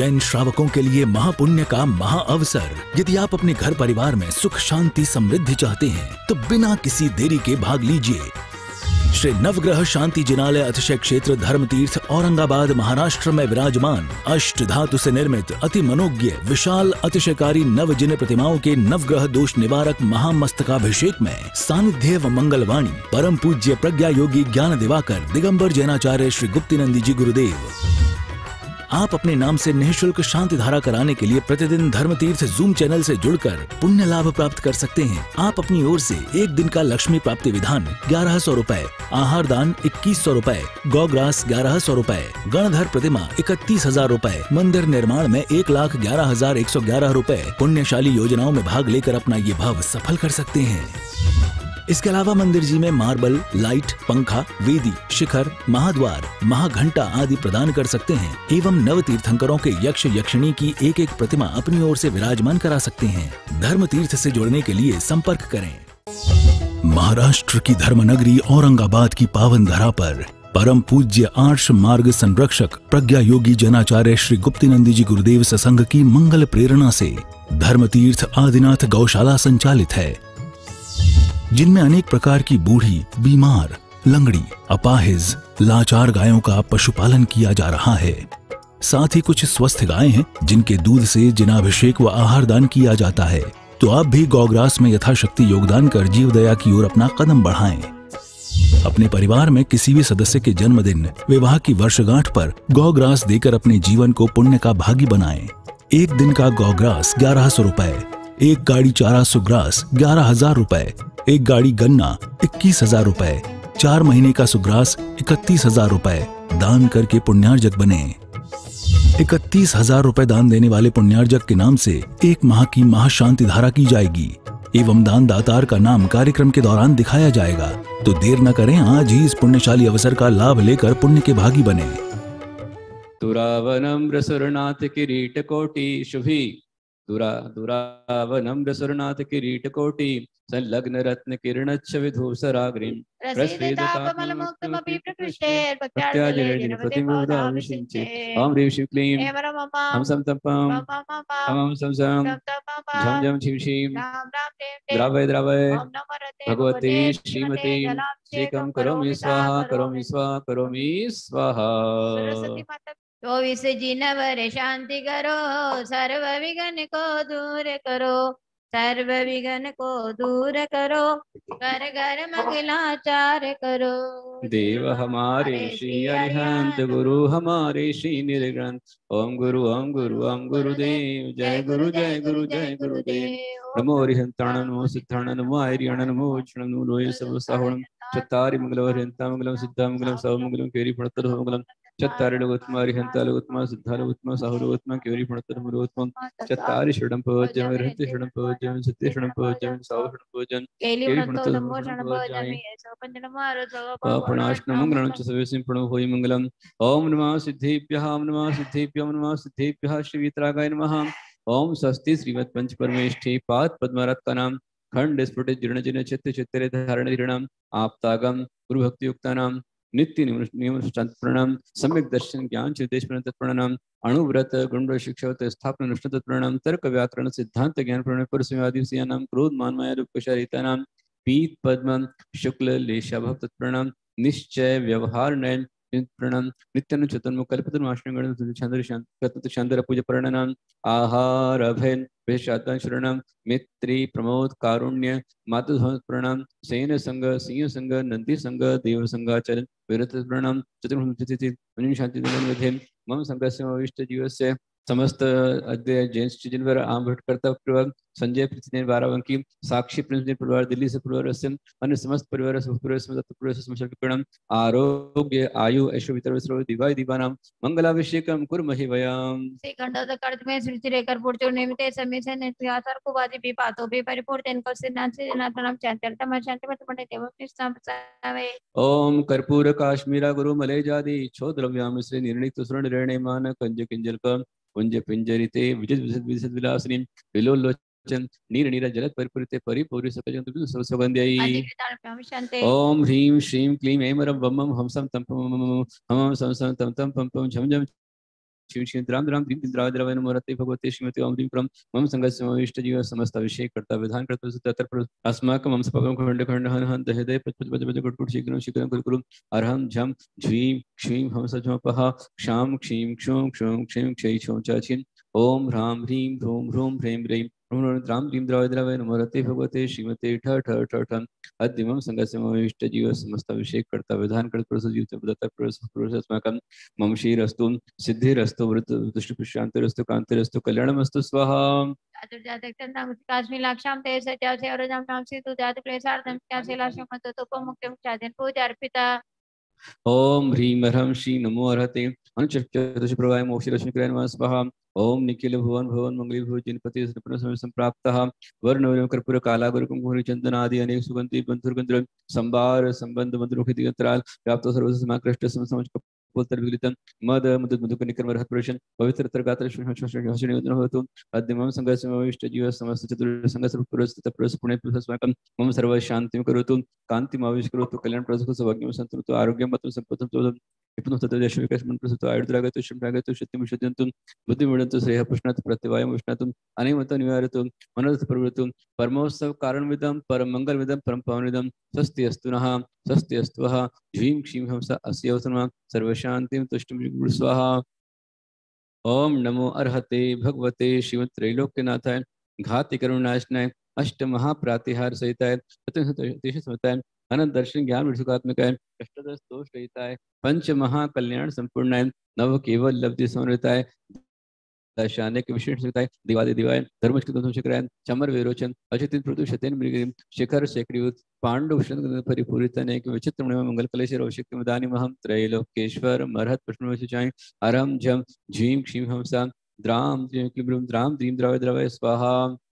जैन श्रावकों के लिए महापुण्य का महाअवसर। यदि आप अपने घर परिवार में सुख शांति समृद्धि चाहते हैं तो बिना किसी देरी के भाग लीजिए। श्री नवग्रह शांति जिनालय अतिशय क्षेत्र धर्मतीर्थ औरंगाबाद महाराष्ट्र में विराजमान अष्ट धातु से निर्मित अति मनोज्ञ विशाल अतिशयकारी नवजिन प्रतिमाओं के नवग्रह दोष निवारक महामस्तकाभिषेक में सानिध्य व मंगलवाणी परम पूज्य प्रज्ञा योगी ज्ञान दिवाकर दिगंबर जैनाचार्य श्री गुप्तिनंदी जी गुरुदेव। आप अपने नाम से निःशुल्क शांति धारा कराने के लिए प्रतिदिन धर्मतीर्थ जूम चैनल से जुड़कर पुण्य लाभ प्राप्त कर सकते हैं। आप अपनी ओर से एक दिन का लक्ष्मी प्राप्ति विधान 1100 रुपए, आहार दान 2100 रुपए, गौग्रास 1100 रुपए, गणधर प्रतिमा 31,000 रुपए, मंदिर निर्माण में 1,11,111 रुपए पुण्यशाली योजनाओं में भाग लेकर अपना ये भाव सफल कर सकते हैं। इसके अलावा मंदिर जी में मार्बल, लाइट, पंखा, वेदी, शिखर, महाद्वार, महाघंटा आदि प्रदान कर सकते हैं एवं नव तीर्थंकरों के यक्ष यक्षिणी की एक एक प्रतिमा अपनी ओर से विराजमान करा सकते हैं। धर्म तीर्थ से जुड़ने के लिए संपर्क करें। महाराष्ट्र की धर्मनगरी औरंगाबाद की पावन धरा पर परम पूज्य आर्ष मार्ग संरक्षक प्रज्ञा योगी जैनाचार्य श्री गुप्तिनंदी जी गुरुदेव सत्संग की मंगल प्रेरणा से धर्म तीर्थ आदिनाथ गौशाला संचालित है, जिनमें अनेक प्रकार की बूढ़ी, बीमार, लंगड़ी, अपाहिज, लाचार गायों का पशुपालन किया जा रहा है। साथ ही कुछ स्वस्थ गायें हैं जिनके दूध से जिनाभिषेक व आहार दान किया जाता है। तो आप भी गौग्रास में यथाशक्ति योगदान कर जीव दया की ओर अपना कदम बढ़ाएं। अपने परिवार में किसी भी सदस्य के जन्मदिन, विवाह की वर्षगांठ पर गौग्रास देकर अपने जीवन को पुण्य का भागी बनाएं। एक दिन का गौग्रास 1100 रुपए, एक गाड़ी चारा सुग्रास 11,000 रुपए, एक गाड़ी गन्ना 21,000 रुपए, 4 महीने का सुग्रास 31,000 रुपए दान करके पुण्यार्जक बने। 31,000 रुपए दान देने वाले पुण्यार्जक के नाम से 1 माह की महाशांति धारा की जाएगी एवं दान दातार का नाम कार्यक्रम के दौरान दिखाया जाएगा। तो देर न करें, आज ही इस पुण्यशाली अवसर का लाभ लेकर पुण्य के भागी बने। तुरावनम्र सुरनाथ किरीट कोटि शुभी दुरावनम्र सुरनाथ किरीट कोटि संलग्न रत्न किरणच्छ विधूसराग्रिं प्रस्फीततापमलमुक्तमपि प्रकृष्टे प्रतिमुदाविषिञ्चे ओम ह्रीं श्रीं क्लीं हम सम तपम हम सम सम झम झम छिम छिम द्रावय द्रावय भगवती श्रीमती श्रीकं करोमि स्वाहा करोमि स्वाहा करोमि स्वाहा। 24 जिनवर शांति करो, सर्व विघ्न को दूर करो, सर्व विघ्न को दूर करो, घर घर मंगलाचार करो। देव हमारे श्री अरिहंत, गुरु हमारे श्री निर्ग्रंथ। ओम गुरु ओम गुरु ओम गुरुदेव, जय गुरु जय गुरु जय गुरुदेव। नमो अरिहंताण नमो सिद्धाण नमो आर्यण नमो वैष्णव नमो लोय सब साहुणम चत्तारि मंगलम हरिहंता मंगलम सिद्धा मंगलम सर्व मंगलम केरी फणतर मंगलम चत्तारि लोकोत्तम अरिहंता लोकोत्तम सिद्धा लोकोत्तम साहु लोकोत्तम केरी फणतर लोकोत्तम चत्तारि शरणं भोज्यं अरिहंते शरणं भोज्यं सत्य शरणं भोज्यं साहु शरणं भोज्यं केरी फणतर अपनाशनं मंगलं च सवेसिं प्रणव होई मंगलम। ओम नमः सिद्धेभ्यः ओम नमः सिद्धेभ्यः ओम नमः सिद्धेभ्यः श्री वीतरागाय नमः। ओम स्वस्ति श्रीमत् पंच परमेष्ठी पाद पद्मरथ का नाम खंड स्फुटित जीर्ण जिन चित्त चित्तरे धारण धीरणम आपतागम गुरु भक्ति युक्तानाम नित्य नियम प्रणाम सम्यक दर्शन ज्ञान चिदेश प्रणाम अणुव्रत गुण शिक्षावत स्थापना अनुष्ठान प्रणाम तर्क व्याकरण सिद्धांत ज्ञान प्रणय परस्मयादिवसीय नाम क्रोध मान माया रूपशारिता नाम पीत पद्म शुक्ल लेशाभ तत्प्रणाम निश्चय व्यवहार नयन प्रणाम नित्यानु चतुर्मुख कल्पतरुमाश्रम शांतर पूजा प्रणाम आहार अभयन वेशातन शरणम मित्री प्रमोद कारुण्य मातृ प्रणाम सेन संग सिंह संग नंदी संग देव संगाचरण विरत प्रणाम चतुर्मुख शांति मम संघ जीवस्य समस्त अद्वैत जैन जिनवर आम भट्टकर्ता परिवार संजय प्रतिदिन बाराबंकी साक्षी प्रिंस परिवार दिल्ली से परिवार अन्य समस्त परिवार प्रणाम आरोग्य आयु ऐश्वर्य दिवाय दीवानाम मंगलाभिषेकम कुर्महि वयम श्रीखंडोदकर्त में सृष्टि रेकर पूर्ति निमित्ते समीसे नित्यासर को वादी भी पातो भी परिपूर्ण इनको से नाचे जनातनम शांतिर्तम शांति मत पंडित देव निष्ठावे। ओम कर्पूर काश्मीरा गुरु मले जादी छो द्रव्याम श्री निर्णित सुरण निर्णय मान कंज किंजल का पुंज पिंजरिते विजित विजित विजित विलासिनी विलोलोचन नीर नीर जलत परिपूरिते परिपूरि सकजंतु सुगंध्यै। ओम ह्रीं श्रीं क्लीं ऐं रं वं हम सम तम हम सम सम तम तम पम पम झम झम शिव शिव द्राम द्राम द्रीम द्राव द्रवय नमो रते भगवते श्रीमती ओम द्रीम क्रम मम संगस्य मम इष्ट जीव समस्त अभिषेक करता विधान करता तत्र अस्माकं मम सपगम खंड खंड हन हन दह दह पच पच पच पच गुट गुट शीघ्रं शीघ्रं कुरु कुरु अरहम झम झ्वीं क्षीं हम सजमपः क्षाम क्षीं क्षों क्षों क्षीं क्षय क्षों च छिन् ओम ह्रां ह्रीं ह्रूं ह्रूं ह्रीं ह्रीं द्राम द्रीं द्रावय द्रवय नमो रते भगवते श्रीमते ठ ठ ठ ठ अद्यमं संगस्य मम इष्ट जीव समस्त अभिषेक करता विधान करता प्रसजीव तत्र पुरुषस्माकं मम श्रीरस्तु सिद्धिरस्तु वृत्त दुष्टपुष्टांतिरस्तु कांतिरस्तु कल्याणमस्तु स्वाहा काश्मी लाक्षाम ते सत्यासे और जम नाम से तू जात क्लेशार्थम क्या से लाक्षाम मत तो मुक्ति मुक्तादन पूजा अर्पिता ओम ह्रीं ह्रम श्री नमो अर्हते अनुचक्रदश प्रवाय मोक्ष रश्मि क्रय नमः स्वाहा ओम निखिल भुवन भुवन मंगली भुव जिनपति संप्राप्तः वर्ण कर्पूर काला गुरुकुम घोरी चंदन आदि अनेक सुगंधि बंधुर्गंध संभार संबंध मंत्रोखितिगंतराल व्याप्त सर्वसमाकृष्ट समसमज कपोलतर विगलितम मद मद मधुकनिकर महत् पुरुषं पवित्र तरगात्र श्रीहर्षणियोदन होतु अद्यमं संगस्य इष्ट जीव समस्त चतुर् संगस पुरस्थित पुरुष पुण्य पुरुषस्माकं मम सर्व शांतिं करोतु कांतिम आविष करोतु कल्याण प्रसुख सौभाग्यं संतु आरोग्यं मतं संपत्तं तोदं विपुल तत् देश विकास मन प्रसुत आयुर्द्रागतु शम्रागतु शक्तिं विशुद्धन्तु बुद्धि मिडन्तु श्रेयः पुष्णातु प्रत्यवायं उष्णातु अनिमत निवारतु मनोरथ प्रवृत्तु परमोत्सव कारणविदं परम मंगलविदं परम पावनविदं स्वस्ति अस्तु नः स्वस्ति अस्तु वः ह्रीं क्षीं हंस अस्यवसनमा सर्वशान्तिं तुष्टिं स्वाहा ओम नमो अर्हते भगवते शिवत्रैलोक्यनाथाय घाति करुणाशनाय अष्ट महाप्रातिहार सहिताय समताय अनंत दर्शन ज्ञान विषुकात्मकाय अष्टदश दोष रहिताय पंच महाकल्याण संपूर्णाय नव केवल लब्धि समृताय दशानेक विशेष सहिताय दिवादि दिवाय धर्मचक्रधम शिखराय चमर विरोचन अचितिन प्रदुषतेन मृगिरिम शिखर शेखरियुत पांडव शंकर परिपूरित अनेक विचित्र मंगल कलेश रोशक्ति मदानि महम त्रैलोकेश्वर मरहत प्रश्नवचाय अरम झम झीम क्षीम हमसा द्राम द्रीम द्राम द्रीम द्रवय द्रवय स्वाहा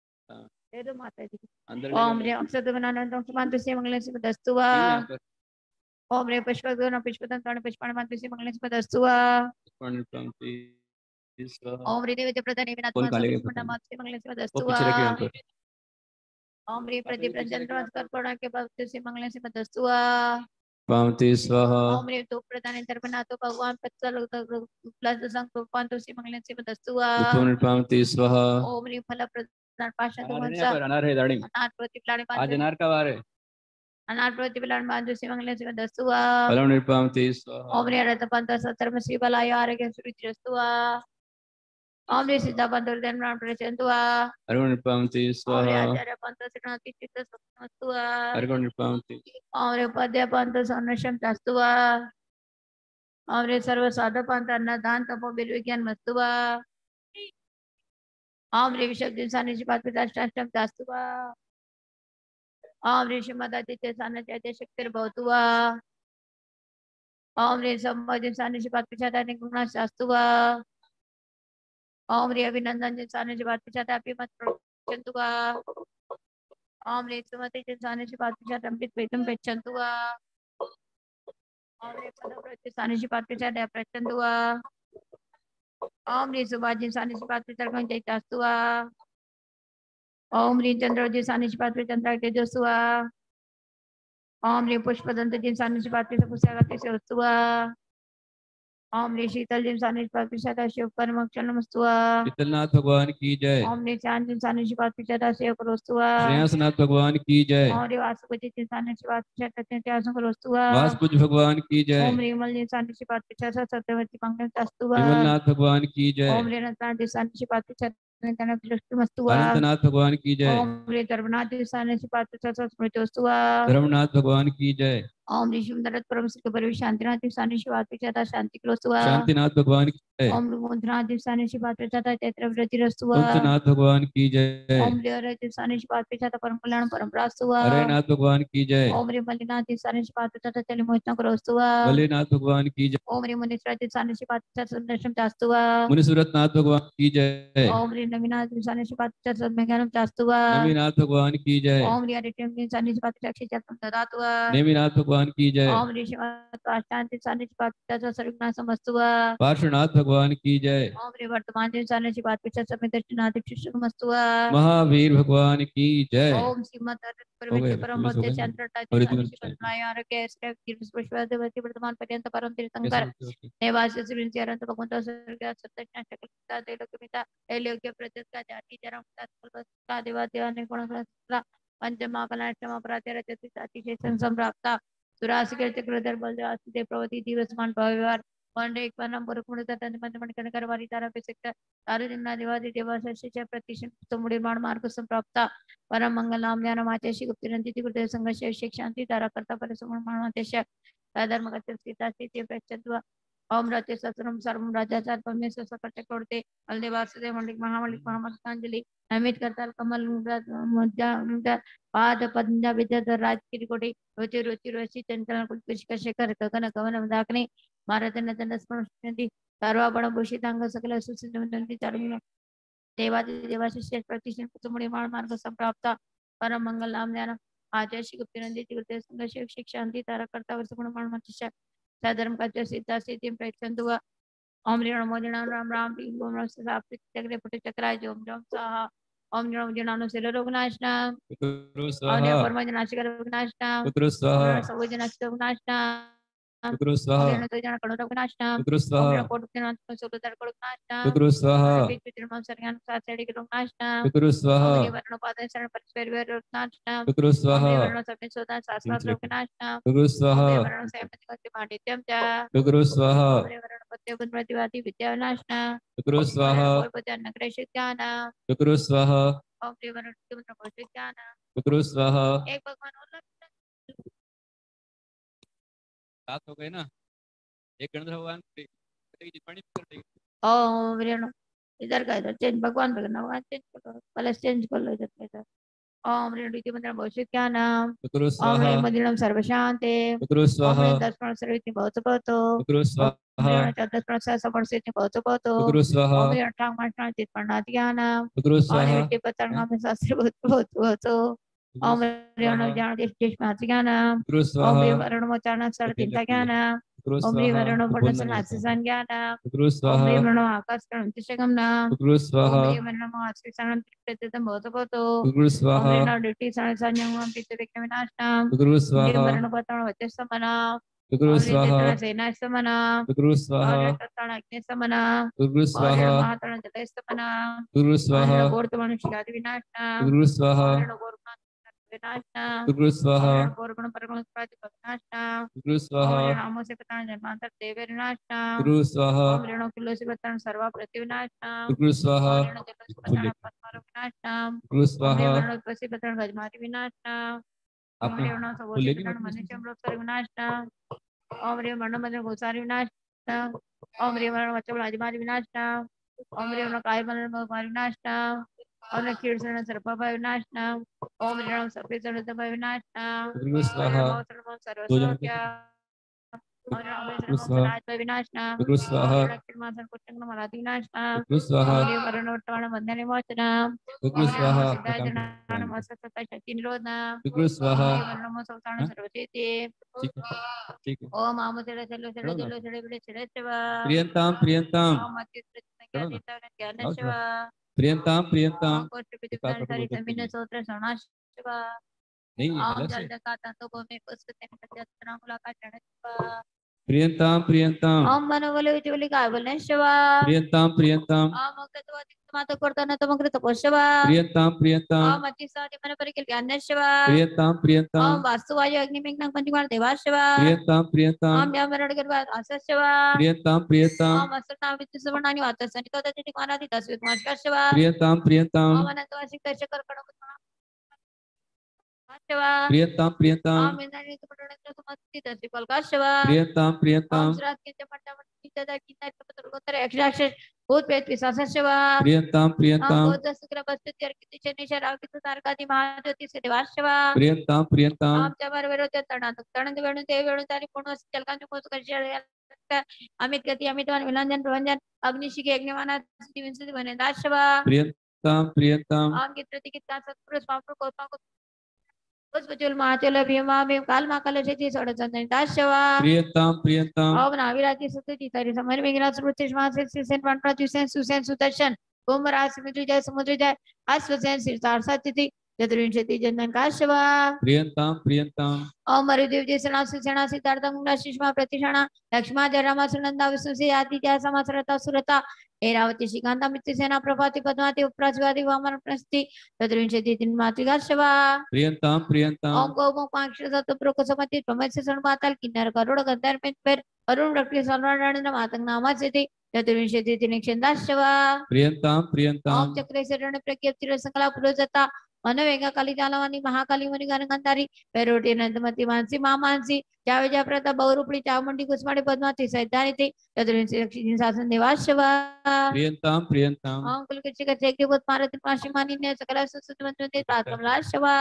माता जी अंदर ओम रे अक्षतमनानंदं सुमंतस्य मंगलस्य पदस्तु वा ओम रे पुष्पगुण पुष्पदं तण पुष्पाणमंतस्य मंगलस्य पदस्तु वा ओम रे देवते प्रदाने विनात्मा समंतस्य मंगलस्य पदस्तु वा ओम रे प्रदीप रंजन कर्पणा के भक्तस्य मंगलस्य पदस्तु वा पावते स्वाहा ओम रे तो प्रदाने तर्पणातो भगवान पत्सल प्लस संकल्पांतस्य मंगलस्य पदस्तु वा पावते स्वाहा ओम रे फल प्रदान पाशा तो अनार है दाढ़ी अनार प्रतिप्लाने आज अनार का वार है अनार प्रतिप्लान बांधु से मंगलस्य पदस्तु वा फलम निर्पावते स्वाहा ओम रे रत पंत सतर्म श्री बलाय आरोग्य सुरक्षितस्तु वा ओम रे सिद्धा पंत धर्म प्रचंतु वा अरुण निर्पावते ओम रे स्वाहा आचार्य पंत सिद्धांति चित्त सत्मस्तु वा अरुण निर्पावते ओम रे पद्य पंत सन्नशम तस्तु वा ओम रे सर्व साध पंत अन्नदान तपो विज्ञान मस्तु वा ओम रे विशब्द सानिध्य पात्पिताष्टाष्टम तस्तु वा ओम रे श्रीमदादित्य सानिध्य शक्तिर भवतु वा ओम रे संबोधि सानिध्य पात्पितानि गुणास्तु वा ओम रे अभिनंदन सानिध्य पात्पितापि मत प्रचंतु वा ओम रे सुमति सानिध्य पात्पितामृत पेतम पेचंतु वा ओम रे पदव्रत सानिध्य पात्पिता प्रचंतु वा ओम रे सुभाजि सानिध्य पात्पिता जयतास्तु वा ओम रे चंद्रोजि सानिध्य पात्पिता चंद्र तेजस्सु वा ओम रे पुष्पदंत जिन सानिध्य पात्पिता पुष्पगति से वस्तु वा ओम रे शीतल जिन सानिध्य पात्पिता शिव परमक्षण नमस्तु वा शीतलनाथ भगवान की जय ओम रे चांद जिन सानिध्य पात्पिता सेव करोस्तु वा श्रेयसनाथ भगवान की जय ओम रे वासुपति जिन सानिध्य पात्पिता त्यासं करोस्तु वा वासपुज भगवान की जय ओम रे विमल जिन सानिध्य पात्पिता सत्यवती मंगल तस्तु वा विमलनाथ भगवान की जय ओम रे अनंतनाथ जिन सानिध्य पात्पिता मस्तु वा अनंतनाथ भगवान की जय ओम रे धर्मनाथ जिन सानिध्य पात्पिता स्मृतोस्तु वा धर्मनाथ भगवान की जय ओम रे शिवनाथ परम सुख पर शांतिनाथ जिन सानिध्य पात्पिता शांति करोस्तु वा शांतिनाथ भगवान की जय ओम रे मोहननाथ जिन सानिध्य पात्पिता चैत्र वृत्तिरस्तु वा कुंतनाथ भगवान की जय ओम रे हरे जिन सानिध्य पात्पिता परम कल्याण परम प्रास्तु वा हरेनाथ भगवान की जय ओम रे मल्लिनाथ जिन सानिध्य पात्पिता चल मोचन करोस्तु वा मल्लिनाथ भगवान की जय ओम रे मुनीश्वर जिन सानिध्य पात्पिता सुदर्शन चास्तु वा मुनिसुरतनाथ भगवान की जय ओम रे नवीनाथ जिन सानिध्य पात्पिता सद्मेज्ञानम चास्तु वा नवीनाथ भगवान की जय ओम रे हरिटम जिन सानिध्य पात्पिता क्षितम ददातु वा नेमिनाथ भगवान की जय ओम रे शिवाष्टांति सानिध्य पात्पिता सर्वज्ञान समस्तु वा पार्श्वनाथ भगवान की जय। ओम रे वर्तमान दिन साने ची बात पिछा समय दर्शनादि शिष्टमस्तु महावीर भगवान की जय। ओम श्रीमद हो गए, परम हो भक्त गए। चंद्रटा और इतनी साने ची बड़ी पटनाय आरोग्य श्रेय कीर्ति वर्तमान पर्यंत परम कैसे तीर्थंकर होते होते? नेवासी श्रींची अनंत भगवंत स्वर्ग सत्य शकलता देलोकमिता एलोक्य प्रत्यत का जाति जरा का देवा देवाने कोण पंचमा कलाष्टमा प्राचार्य अतिशय संप्राप्ता सुरासी के चक्रधर बलदेव देव प्रवती दिवसमान भव्यवार वन एक वनम पुरुष तन मन कणकर वारी तारा पे सकता तारु जिन्ना देवादि देवाशय प्रतिष्ठित समुड़ीमाण मार्ग संप्राप्ता परम मंगल नाम ज्ञान मातेशी गुप्ति रंजित गुरुदेव संघर्ष शिक शांति तारा करता पर समुड़ीमाण मातेश धर्म गति सीता स्थिति प्रचद्वा ओम राजे सत्रम सर्वम राजाचार परमेश्वर सकल चक्रवर्ती अलदेव वासुदेव मलिक महामलिकांजलि नमित करताल कमल मुद्दा पाद पंजा विद्याधर राज किरीकोटी रुचि रुचि रुचि चंचल कुलकुशिका शेखर गगन गगन मदाग्नि भारत नदन स्मृति सर्वाभरण भूषितांग सकल सुसिद्धि चरण देवादि देवाशिष्य प्रतिष्ठित कुसुमुड़ी मार्ग संप्राप्ता परम मंगल नाम ज्ञान आचार्य श्री गुप्ति नंदित गुरुदेव संघ शिव शिक शांति तारा करता वर्ष गुण मान मतिशा धर्म का सीता सिद्धि प्रचंदुआ ओम ऋण मोदिना राम राम रीम ओम रस साप्त चक्रे पुट चक्राय जोम जोम स्वाहा ओम ऋण मोदिना सेल रोगनाशना पितृ ओम स्वाहा, परमजनाशिक रोगनाशना पितृ ओम स्वाहा, सबोजनाशिक रोगनाशना पितृ ओम स्वाहा, ऋण तो जन कणो रोगनाशना पितृ ओम स्वाहा, ऋण कोट जन सोलो दर रोगनाशना पितृ स्वाहा, बीच बीच में सरयान साथ सेड़ी के रोगनाशना पितृ स्वाहा, ओम वर्ण पादन शरण परस्पर वे रोगनाशना पितृ ओम स्वाहा, वर्ण सप्त सोदा शास्त्र रोगनाशना पितृ स्वाहा, ओम वर्ण सेमति कति माटित्यम च पितृ स्वाहा, ओम वर्ण पत्य बुद्धिवादी विद्यानाशना पितृ ओम स्वाहा, और पत्य नग्रेश ज्ञान पितृ स्वाहा, ओम वर्ण तुम नमोष ज्ञान पितृ स्वाहा। एक भगवान और सात हो गए ना, एक गणधर भगवान टिप्पणी कर देगी। ओम वर्ण इधर का इधर चेंज भगवान भगवान चेंज करो पहले चेंज कर लो इधर का इधर ओम ऋण रीति मंत्र भविष्य ज्ञान पितृ ओम स्वाहा, ऋण मंदिरम सर्वशांते पितृ ओम स्वाहा, ऋण दर्शन सर्विति बहुत बहुत पितृ ओम स्वाहा, ऋण चतुर्थ समर्सित बहुत बहुत पितृ स्वाहा, ओम ऋण ठाम मास्टर चित पढ़ना ज्ञान पितृ ओम स्वाहा, ऋण पतंगा में शास्त्र बहुत बहुत बहुत ओम ऋण ज्ञान देश देश में ज्ञान पितृ ओम स्वाहा, ऋण वरुण मोचारण सर चिंता ज्ञान पितृ ओम ऋण स्वाहा, वरुण पढ़ बोलना नहीं आता। संज्ञान ज्ञान पितृ ओम स्वाहा, ऋण आकाश करण तिशगम पितृ ओम स्वाहा, ऋण आश्री शरण प्रतितम बहुत बहुत पितृ ओम स्वाहा, ऋण ड्यूटी शरण संयम पितृ विघ्न विनाशनम पितृ ओम स्वाहा, वरुण पतन वचस समना पितृ ओम स्वाहा, ऋण सेना समना पितृ ओम स्वाहा, ऋण तत्ण अग्नि समना पितृ ओम स्वाहा, ऋण महातण जल समना पितृ ओम स्वाहा, ऋण गोर्त मनुष्य आदि विनाशनम पितृ स्वाहा, ओम ऋण गोर्गण विनाशनम पितृ ओम स्वाहा, ऋण गोर्गण परगण प्राति विनाशनम पितृ ओम स्वाहा, ऋण आमो से पतन जन्मांतर देव विनाशनम पितृ स्वाहा, ओम ऋण किलो से पतन सर्वा प्रति विनाशनम पितृ स्वाहा, ओम ऋण जल से पतन पद्मार विनाशनम पितृ ओम स्वाहा। ऋण प्रति पतन गजमाति विनाशनम ओम आपने ऋण सबोधि बोलेगी पतन मत मनुष्य अमृत विनाशनम ओम रे वर्ण मदन गोसारी विनाशनम ओम रे वर्ण वचन राजमारी विनाशनम ओम रे वर्ण काय मदन गोसारी विनाशनम ओम रे कीर्तन सर्पभय विनाशनम ओम रे वर्ण सर्पे सर्वभय विनाशनम पितृ ओम स्वाहा, रे मौसम दो सर्वसौख्य जन ओम रे वर्ण पितृ स्वाहा, सर्वनाश विनाशनम पितृ ओम स्वाहा, रे किर्मासन कुटंग मराठी विनाशनम पितृ स्वाहा, ओम रे वर्ण वट्टाण बंधने मोचनम पितृ ओम रे स्वाहा। नमो सिद्धाय जनान मसत्ता शक्ति निरोधनम पितृ स्वाहा। ओम रे वर्ण नमो सौतान सर्वचेते ठीक है, ठीक है। ओम आमो तेरे चलो चलो चलो ना। चलो चलो बड़े चले चवा प्रियंताम, प्रियंताम, ओम अति प्रचन्न चलो ज्ञान ना। देता ज्ञान आओ शिवा प्रियंताम, ओम प्रियंताम। कोष्ठ पितु एक साथ ज्ञान पकड़ सारी लो, जमीन नहीं सोत्र सणा शिवा ओम अलग जल से। जका तंतु भूमि पुष्प तेन पत्यंतरा मुलाकात चरण शिवा प्रियंताम, प्रियंताम, ओम मन बोले उजवली काय बोले शिवा प्रियंताम, प्रियंताम, ओम अगतवा माता करताना तम कृत शिवा प्रियंताम, प्रियंताम, ओम अति साधि मन परिकल ज्ञान शिवा प्रियंताम, ओम प्रियंताम, वास्तु वायु अग्नि मेघनां पंचकुमार देवा शिवा प्रियंताम, प्रियंताम, ओम व्यामरण गर्भात आसा शिवा प्रियंताम, प्रियंताम, ओम असना विद्यु सुवर्णानि वातसनि तो तति मानादि 10 विद्वांस का शिवा प्रियंताम, प्रियंताम, ओम अनंत वासिक दर्शक कर्कण शिवा प्रियंताम, प्रियंताम, ओम इंद्रनी सुपटण सुमति दर्शक कल का शिवा प्रियंताम, ओम प्रियंताम, श्रात के चमटा मटी तदा की नार पत्र गोत्र अक्षराक्ष भूत प्रेत पिशाच शिवा प्रियंताम, ओम प्रियंताम, बोध शुक्र बस्तु तर किति शनि शराव किति तारकादि महाज्योति से देवा शिवा प्रियंताम, प्रियंताम, ओम चमर विरोध तणा तण वेणु देव वेणु तारी पूर्ण चलकां मोस कर अमित गति अमितवान विलंजन प्रभंजन अग्निशिखी अग्निवाना विंसति बने दाशवा प्रियंताम, प्रियंताम, ओम की प्रतिकित का सत्पुरुष पापुर कोपा को पुष्पचूल महाचूल भीमा भीम काल महाकाल शेती सोडचंदन दाशवा प्रियताम प्रियताम ओम नाविराजी सुतजी तरी समर मेघना सुरुचिश मासे सिसेन पांडरा जुसेन सुसेन सुदर्शन कुमरा समुद्र जय अश्वसेन सिरसार सत्यति चतुर्विंशति जन्मन काशवा प्रियताम प्रियताम ओम मरुदेव जी सेना सिद्धार्थ मुंडा शिष्मा प्रतिषणा लक्ष्मा जरामा सुनंदा विष्णु से आदि क्या समासरता सुरता ऐरावती श्रीकांता मित्र सेना प्रभाति पद्मावती उपराजवादी वामन प्रस्ति चतुर्विंशति दिन मातृका शवा प्रियताम प्रियताम ओम गौ पांच सत प्रोक समति प्रमथ से मातल किन्नर करोड़ गंधर में पर अरुण रक्ति सलवाण मातंग नामा से चतुर्विंशति दिन शवा प्रियताम प्रियताम ओम चक्रे शरण प्रज्ञप्ति संकला पुरोजता मनोवेगा काली जालवानी महाकाली मुनि गणगंधारी पेरोटी नंदमती मानसी मामानसी जावेजा प्रता बहुरूपणी चामुंडी कुसमाड़ी पद्मावती सैदानी थी चतुर्विंशति लक्ष्मी शासन देवाशवा प्रियताम प्रियताम ओम कुलकृषि का चेक बहुत मारत माशिमानी ने सकला सुसुतमंते प्रातमलाशवा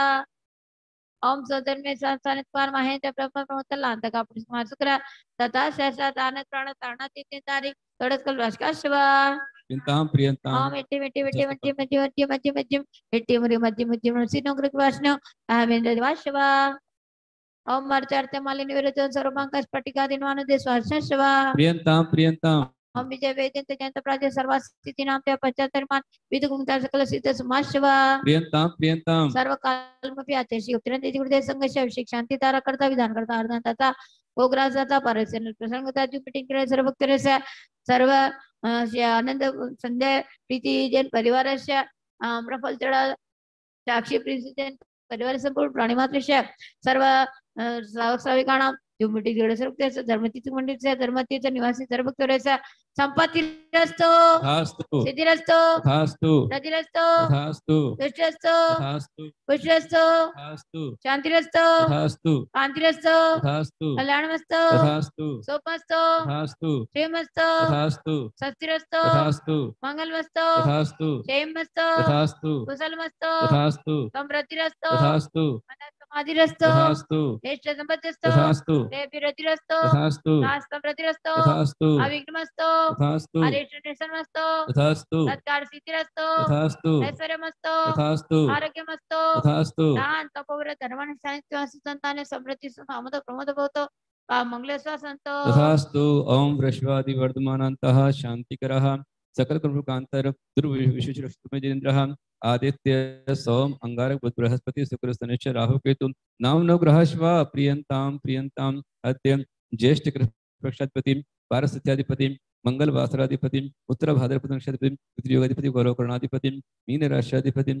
ओम सदन में संसानित पार महेंद्र ब्रह्म प्रमोत्तर लांत का पुष्पमा शुक्र तथा सहसा दानत प्राण तारणा तीन तारीख तड़स कल राशकाशवा प्रियताम प्रियताम ओम इट्टी मिट्टी मिट्टी मिट्टी मिट्टी मिट्टी मिट्टी मिट्टी मिट्टी मुरी मध्य मध्य मुसी नौकरी वासना अहमेंद्र वाशवा ओम मर्चार्थ मालिनी विरजन सर्वांक स्फटिका दिनवान देशवासवा प्रियताम प्रियताम ओम विजय वेदंत जयंत प्राजय सर्वास्थिति नाम ते पश्चातर्मान विद गुंता सकल सिद्ध समाशवा प्रियताम प्रियताम सर्व काल में प्याते श्री उत्तरन देती गुरुदेव संघर्ष अभिषेक शांति तारा करता विधान करता अर्धन तथा ओग्रासता परसन प्रसन्नता जो मीटिंग करे सर्व भक्तरे से सर्व आनंद संध्या प्रीति जन परिवार से प्रफल चढ़ा साक्षी प्रीति जन परिवार संपूर्ण प्राणी मात्र से सर्व श्रावक श्राविकाणाम जो मीटिंग करे सर्व धर्मतीर्थ मंदिर से धर्मतीर्थ निवासी सर्व भक्तरे से संपत्ति रस्तो हास्तु सिद्धि रस्तो हास्तु रति रस्तो हास्तु दुष्ट रस्तो हास्तु पुष्ट रस्तो हास्तु शांति रस्तो हास्तु कांति रस्तो हास्तु कल्याण मस्तो हास्तु सोप मस्तो हास्तु प्रेम मस्तो हास्तु स्वस्ति रस्तो हास्तु मंगल मस्तो हास्तु क्षेम मस्तो हास्तु कुशल मस्तो हास्तु समृद्धि रस्तो हास्तु मन समाधि रस्तो हास्तु इष्ट संपत्ति रस्तो हास्तु देवी रति रस्तो हास्तु शास्त्र प्रति रस्तो हास्तु अविघ्न मस्तो हास्तु अरिष्ट मस्तो हास्तु सत्कार सिद्धि रस्तो हास्तु ऐश्वर्य मस्तो हास्तु आरोग्य मस्तो हास्तु दान तपोव्रत धर्म संतान समृद्धि आमोद प्रमोद भवतो मंगलेश्वर संतो तथास्तु ओम वृषवादि वर्धमानान्तः शांतिकरः सकल कर्मकांतर दुर्विशेषरक्षितमेन्द्रः आदित्य सोम अंगारक बुध बृहस्पति शुक्र शनिश्चर राहु केतु नाम नव ग्रहश्वा प्रियंताम प्रियंताम अद्य ज्येष्ठ कृष्णाधिपति पारस इत्याधिपति मंगल वासराधिपति उत्तर भाद्रपद नक्षत्राधिपति पितृयोगाधिपति गौरव कर्णाधिपति मीन राष्ट्राधिपति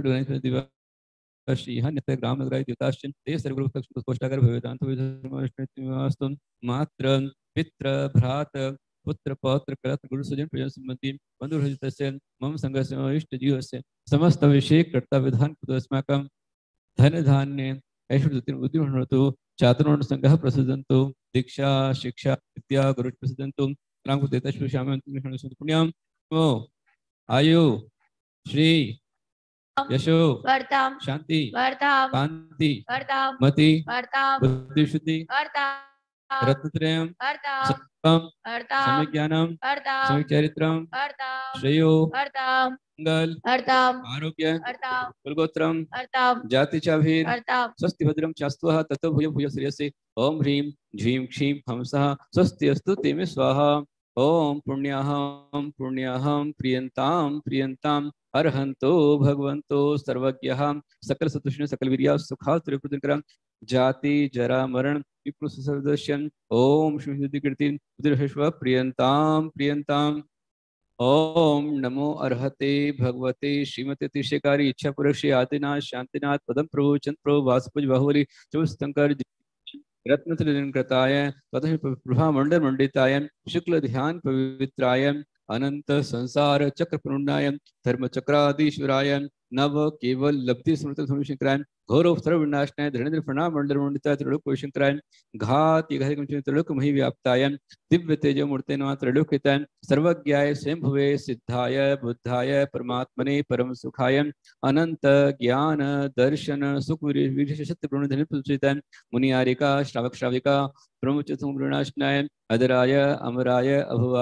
श्रीह नित्य ग्राम नगराय द्युताश्चन ते सर्वगुरु कोष्ठागर भवेदांत विधर्मस्तु मात्र पित्र भ्रात पुत्र पौत्र कलत्र गुरु सुजन प्रजन संबंधी बंधु रहितस्य मम संगस्य इष्ट जीवस्य समस्त अभिषेक कर्ता विधान अस्माकं धन धान्य ऐश्वर्य उद्यमतो चातुर्वर्ण संघः प्रसदन्तु दीक्षा शिक्षा विद्या गुरु प्रसदन्तु राम देता श्याम पुण्यम ओ आयु श्री यशो वर्ताम शांति वर्ताम कांति वर्ताम मति वर्ताम बुद्धि शुद्धि वर्ताम रत्नत्रयम् वर्ताम सत्पम वर्ताम सम्यक् ज्ञानम वर्ताम सम्यक् चरित्रम वर्ताम श्रेयो वर्ताम मंगल वर्ताम आरोग्य वर्ताम कुलगोत्रम वर्ताम जाति चाभीर वर्ताम स्वस्ति भद्रम चास्तुः ततो भूय भूय श्रेयसे ओम ह्रीं झीं क्षीं हमसः स्वस्ति अस्तु तेमे स्वाहा ओम पुण्याहं पुण्याहं प्रियंताम प्रियंताम अर्हंतो भगवंतो सर्वज्ञः सकल सतुष्ण सकल वीर्या सुखा त्रिपुत्रकरम जाति जरा मरण विपुसर्दश्यन ओम शुद्धि कीर्ति उदरश्व प्रियंताम प्रियंताम ओम नमो अर्हते भगवते श्रीमते तिशेकारी इच्छा पुरुष श्री आदिनाथ शांतिनाथ पदम प्रभु चंद्र प्रभु वासुपज बाहुबली चतुस्तंकर रत्न कृताय तथा प्रभा मंडल मंडिताय शुक्ल ध्यान पवित्राय अनंत संसार चक्र पुरुणाय धर्म चक्राधीश्वराय नव केवल लब्धि स्मृत धनुशंकराय घोर सर्व विनाशनाय धरणेन्द्र प्रणाम मंडल मंडिताय त्रिलोक शंकराय घात त्रिलोक मही व्याप्ताय दिव्य तेजो मूर्ते नमः त्रिलोकिताय सर्वज्ञाय स्वयंभुवे सिद्धाय बुद्धाय परमात्मने परम सुखाय अनंत ज्ञान दर्शन सुख विशेषत्व पूर्ण मुनियारिका श्रावक श्राविका ब्रह्मचतुर्नाशनाय अदराय अमराय अभवाय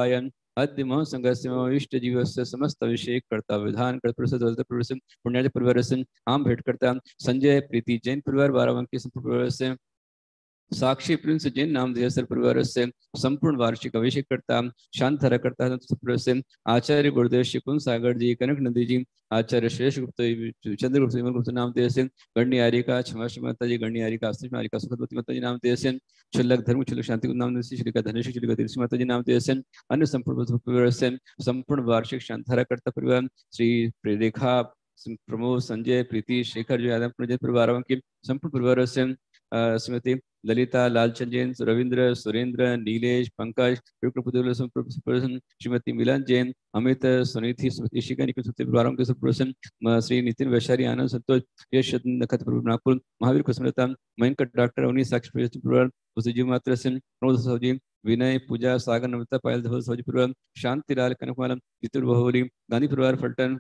अद्य मह संगस्य मम इष्ट जीवस्य समस्त अभिषेक कर्ता विधान कर प्रसिद्ध प्रसिद्ध पुण्यार्थ परिवार से आम भेंट करता संजय प्रीति जैन परिवार बाराबंकी परिवार से साक्षी प्रिंस जैन नाम देसर परिवार से संपूर्ण वार्षिक अभिषेक करता शांत हरा करता से आचार्य गुरुदेव शिकुन सागर जी कनक नंदी जी आचार्य श्रेष्ठ गुप्त चंद्रगुप्त विमल गुप्त नाम देसन गणनी आरिका क्षमा माता जी गणनी आरिका आशीष मारिका सुखदवती माता जी नाम देसन छुल्लक धर्म छुल्लक शांति नाम देसी श्रीका धनेश श्रीका तिरसी माता जी नाम देसन अन्य संपूर्ण परिवार से संपूर्ण वार्षिक शांत हरा करता परिवार श्री रेखा प्रमोद संजय प्रीति शेखर जो यादव परिवारों की संपूर्ण परिवारों से श्रीमती ललिता लालचंद जैन रविंद्र सुरेंद्र नीलेश पंकज श्रीमती मिलन जैन अमित सुनीति ईशिका परिवारों के सुप्रसन श्री नितिन वैशाली आनंद संतोष यश नखत्र नागपुर महावीर कुसुमलता मयंकर डॉक्टर अवनी साक्षी परिवार जीव मात्र सिंह प्रमोद सौजी विनय पूजा सागर नमिता पायल धवल सौजी परिवार शांतिलाल कनकमालम जितुर बहुवरी गांधी परिवार फलटन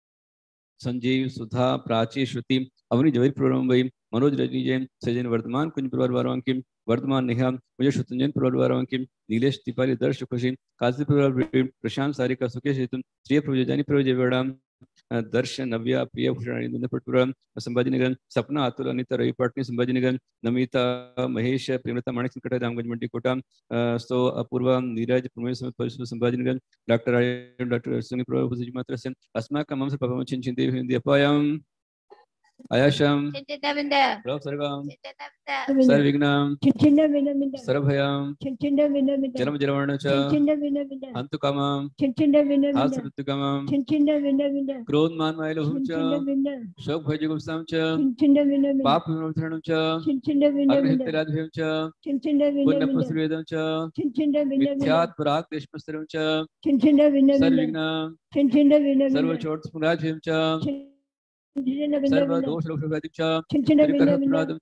संजीव सुधा प्राची श्रुति अवनी जवेर परिवार मुंबई मनोज रजनी जैन सजन वर्धमान कुंज परिवार वालों की वर्धमान नेहा मुझे शुतंजन परिवार वालों की नीलेश दीपाली दर्श खुशी काजी परिवार प्रशांत सारिका सुकेश हेतु श्री प्रभुजानी प्रभुजेवाड़ा दर्शन नव्या प्रिय भूषण परिवार संभाजी नगर सपना अतुल अनिता रवि पाटनी संभाजी नगर नमिता महेश प्रेमलता माणिक संकट रामगंज मंडी कोटा सो अपूर्वा नीरज प्रमेश संभाजी नगर डॉक्टर सुनी प्रभु मात्र से अस्माकं मम पापम चिंचिते हिंदी अपायम आयाशम सर्वम सर्वविघ्नं सर्वभयं जन्म जन्मर्ण च हन्तुकामं हासृत्युकामं क्रोध मान मायलोभं च शोक भयजुगुप्सां च पाप विमोचनं च अग्निहितराधभयं च पुण्यपुंसवेदं च मिथ्यात् पराक् देशमस्तरं च सर्वविघ्नं सर्वचोटस्पुराजयं च सर्व दोष लोकव्याधि च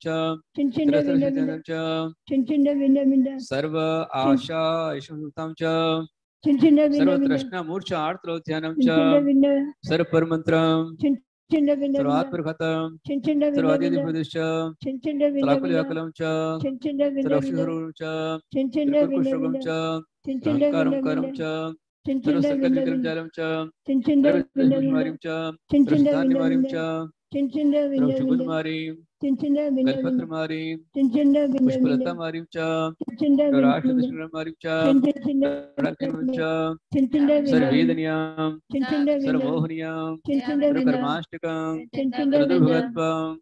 सर्व आशा ऐश्वर्यतां च सर्व तृष्णा मूर्छा आर्तलोध्यानं च सर्व परमंत्रं सर्वात्मघातं सर्वादिप्रदिश्च सर्वाकुलव्याकुलं च सर्वक्षुहरुं च त्रिपुरकुशरोगं च अहंकारं करं च सर्वसंकल्पविकलं जालं च सर्वनिवारिं च सर्वनिवारिं च सर्वशुभनिवारिं कल्पत्रमारिं पुष्पलतामारिं च राष्ट्रदशमारिं च सर्ववेदनीयां सर्वमोहनीयां सर्वकर्माष्टकं सर्वदुर्भगत्वं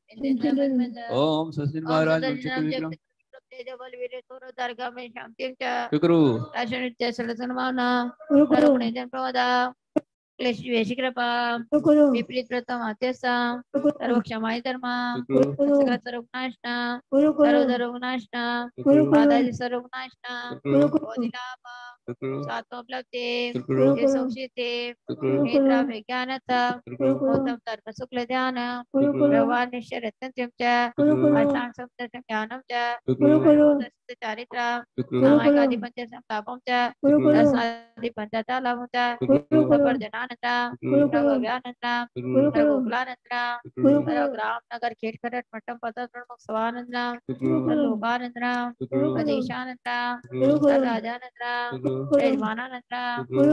ओम सस्मिन् महाराज विक्रम तेजबल वीर तोर दरगाह में शांति पिकरू राशन नित्य सलसनमाना करुणे जन प्रवदा क्लेश द्वेष कृपा विपरीत प्रथम अत्यसा सर्व क्षमाय धर्मा सर्व नाशना सर्व धर्मनाशना पादाजी सर्व नाशना बोधिलापा सातों उपलब्धि हे संक्षिप्ते हे द्राव्य ज्ञानता उत्तम तर्क शुक्ल ध्यान भगवान निश्चय रत्नत्यं च अष्टांग सप्तशतं ज्ञानं च चारित्रा नामायिकादि पंचसंतापं च दशादि पंचतालवं च सपर्जनानंदा सर्वव्यानंदा सर्वकुलानंदा सर्वग्राम नगर खेड़खरट मट्टम पता प्रमुख सवानंदा सर्वलोकानंदा प्रदेशानंदा सर्वराजानंदा यजमानानंदा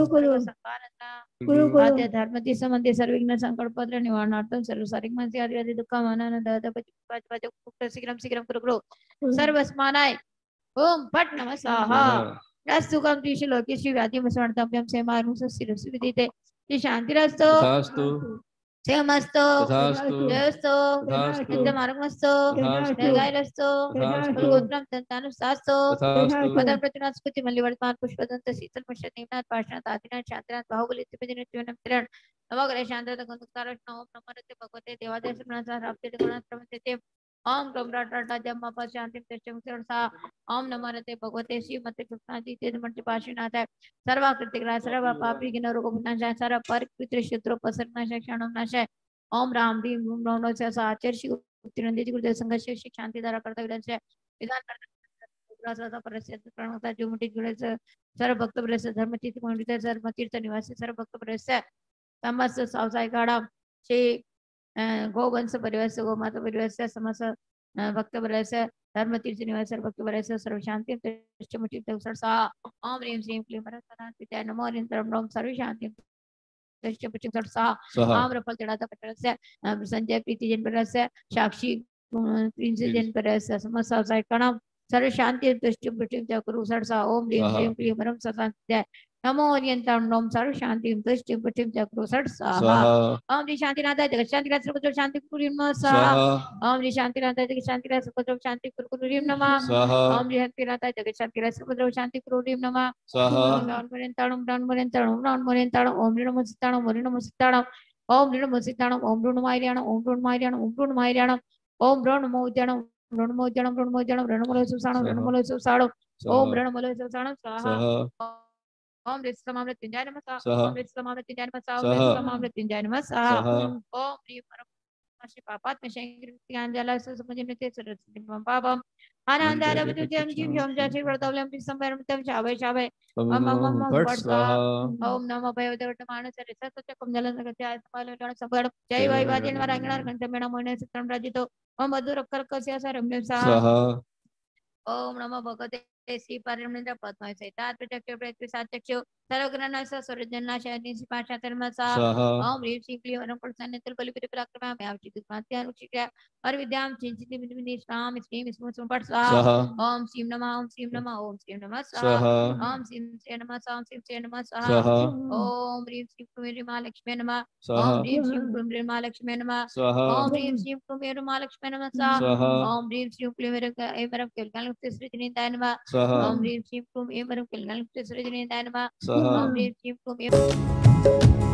सर्वसंगानंदा आद्य धर्मति संबंधी सर्वविघ्न संकट पत्र निवारणार्थम सर्व सारिक मनसी आदि आदि दुःखमानंद शीघ्रं शीघ्रं कुरु सर्वस्मानाय ओम पट नमः स्वाहा रस्तुकम त्रिशु लोकेशु व्याधि मसवर्तव्यम से मारुसु विदिते ति शांतिरस्तु तथास्तु सेमस्तु तथास्तु जयस्तु तथास्तु नित्यमार्गमस्तु तथास्तु निर्गायलस्तु तथास्तु गोत्रम तंतानुसास्तु तथास्तु पदं प्रतिनाथ स्फूर्ति मल्लिवर्तमान पुष्पदंत शीतल पश्चात निम्नाथ पाषाणात आदिनाथ शांतिनाथ बाहुबली त्रिपदिन त्रिवनम त्रिण नवग्रह शांतता गंधकारष्ण ओम नमोते भगवते देवादेव श्रीनाथ राप्ते गुणात् प्रमते ओम कमराटा जम्मा पर शांति प्रत्यंसा ओम नमोते भगवते श्रीमते कृष्णाजी तेजमंत्र पाशीनाथ सर्वाकृतिग्रह सर्व पापी गिन रोग विनाशाय सर्व पर पितृ शत्रु पसरनाशाय क्षणम नाशाय ओम राम रीम रूम रौनो से आचार्य श्री उत्तिनंदी गुरुदेव संघर्ष शिक्षक शांति द्वारा करता विधान विधान करता परस्यत प्रणवता जो मुठी जुड़े सर्व भक्त प्रवेश धर्म तीर्थ पंडित सर्व तीर्थ निवासी सर्व भक्त प्रवेश समस्त सावसाय गाड़ा श्री गोवंश परिवेश गोमाता परिवेश समस्त भक्त प्रवेश धर्म तीर्थ निवास सर्वभक्त वरस सर्व शांति दृष्टमुचित सर्सा ओम ह्रीं श्रीं क्लीं वरसनाथ पिताय नमो निरंतरम ओम सर्व शांति दृष्टमुचित सर्सा स्वाहा आम्रफल जड़ाता पटरस्य संजय प्रीति जन परस्य साक्षी प्रिंस जन परस्य समस्त साइकणम सर्व शांति दृष्टमुचित चक्रु सर्सा ओम ह्रीं स्वाहा। श्रीं क्लीं वरम सदाय नमो निरंतरम ओम सर्व शांति दृष्टमुचित चक्रु सर्सा स्वाहा ओम दी शांति नाथ जगत शांति राज सर्वत्र शांति कुरु नमः स्वाहा ओम दी शांति नाथ जगत शांति राज सर्वत्र शांति कुरु नमः स्वाहा ओम दी शांति नाथ जगत शांति राज सर्वत्र शांति कुरु नमः स्वाहा ओम नमो सिद्धाणम ओम नमो सिद्धाणम ओम नमो सिद्धाणम ओम नमो मायरियाणम ओम नमो मायरियाणम ओम नमो मायरियाणम ओम नमो उद्याणम नमो उद्याणम नमो उद्याणम नमो सुसाणम नमो सुसाणम ओम नमो सुसाणम स्वाहा स्वाहा ओम ऋषितमाम मृत्युंजय नमः स्वाहा ओम ऋषितमाम मृत्युंजय नमः ओम स्वाहा ऋषितमाम मृत्युंजय नमः स्वाहा ओम ह्रीं परम श्री पापात्म शंकर सुसंजनिते सरस्वती पापम आनंदार विद्युजम जीव जोम जाति वर्तवलम संभरमतम शावे शावे भट स्वाहा ओम नमो भयवदवर्तमान सरस सत्यकम जलन सत्याय सपालन संभर जय वाय वाजन वरांगण घंटमेण मोने सित्रम राजितो ओम मधुर कर्कस्य सरम्य सा स्वाहा ओम नमो भगवते श्री परमेंद्र पद्माय सहितात प्रत्यक्ष प्रत्यक्ष सात्यक्ष सर्वग्रहणास सर्वजनाशयनि सिपाशा धर्मसा स्वाहा ओम ह्रीं श्रीं क्लीं वरं प्रसन्नतल बलिपित पराक्रम व्यावचित मात्या अनुचित्या और विद्याम चिंचित विद्विनि स्वाम श्रीं स्मृत पठ स्वाहा स्वाहा ओम श्रीं नमः ओम श्रीं नमः ओम श्रीं नमः स्वाहा स्वाहा ओम श्रीं श्री नमः ओम श्रीं श्री नमः स्वाहा स्वाहा ओम ह्रीं श्रीं क्लीं महालक्ष्मी नमः स्वाहा ओम ह्रीं श्रीं क्लीं महालक्ष्मी नमः स्वाहा ओम ह्रीं श्रीं क्लीं महालक्ष्मी नमः स्वाहा स्वाहा ओम ह्रीं श्रीं क्लीं वरं कल्याण सृजनीताय नमः स्वाहा ओम ह्रीं श्रीं क्लीं वरं कल्याण सृजनीताय नमः स्वाहा ओम ह्रीं श्रीं क्लीं